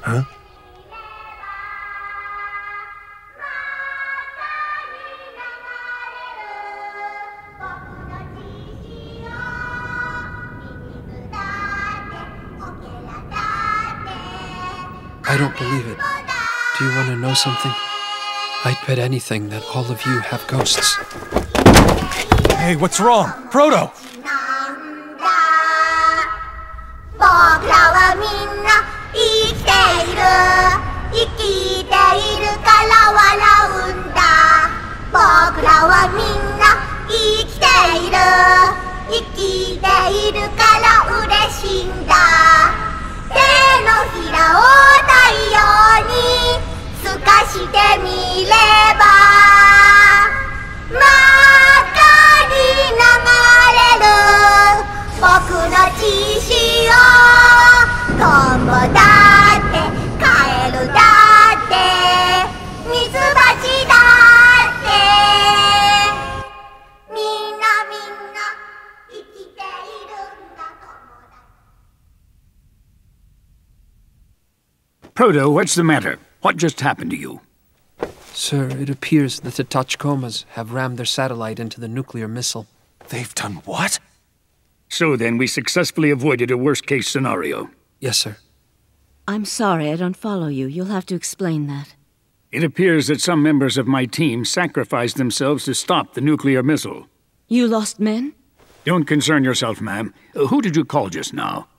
Huh? I don't believe it. Do you want to know something? I'd bet anything that all of you have ghosts. Hey, what's wrong? Proto! Proto, what's the matter? What just happened to you? Sir, it appears that the Tachikomas have rammed their satellite into the nuclear missile. They've done what? So then, we successfully avoided a worst-case scenario. Yes, sir. I'm sorry, I don't follow you. You'll have to explain that. It appears that some members of my team sacrificed themselves to stop the nuclear missile. You lost men? Don't concern yourself, ma'am. Who did you call just now?